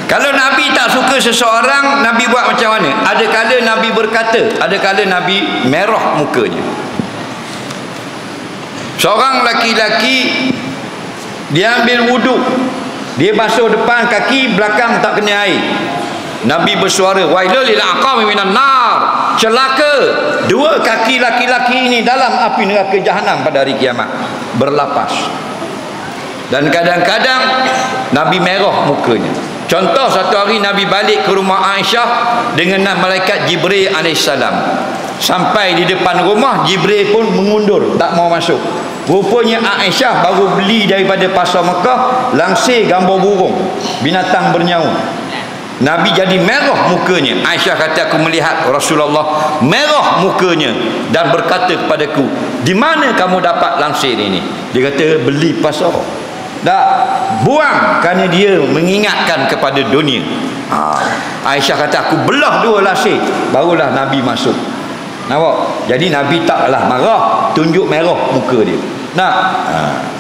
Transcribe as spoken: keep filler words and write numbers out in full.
Kalau Nabi tak suka seseorang, Nabi buat macam mana? Ada kala Nabi berkata, ada kala Nabi merah mukanya. Seorang laki-laki, dia ambil wuduk, dia basuh depan kaki, belakang tak kena air. Nabi bersuara, wailul lil aqami minan nar, celaka dua kaki laki-laki ini dalam api neraka jahanam pada hari kiamat. Berlapas. Dan kadang-kadang Nabi merah mukanya. Contoh, satu hari Nabi balik ke rumah Aisyah dengan malaikat Jibril alaihissalam. Sampai di depan rumah, Jibril pun mengundur, tak mau masuk. Rupanya Aisyah baru beli daripada pasar Mekah langsir gambar burung, binatang bernyawa. Nabi jadi merah mukanya. Aisyah kata, aku melihat Rasulullah merah mukanya dan berkata kepadaku, di mana kamu dapat langsir ini? Dia kata, beli pasar. Tak, buang, kerana dia mengingatkan kepada dunia. ha. Aisyah kata, aku belah dua langsir, barulah Nabi masuk. Nampak? Jadi Nabi taklah marah, tunjuk merah muka dia. Nah, ha.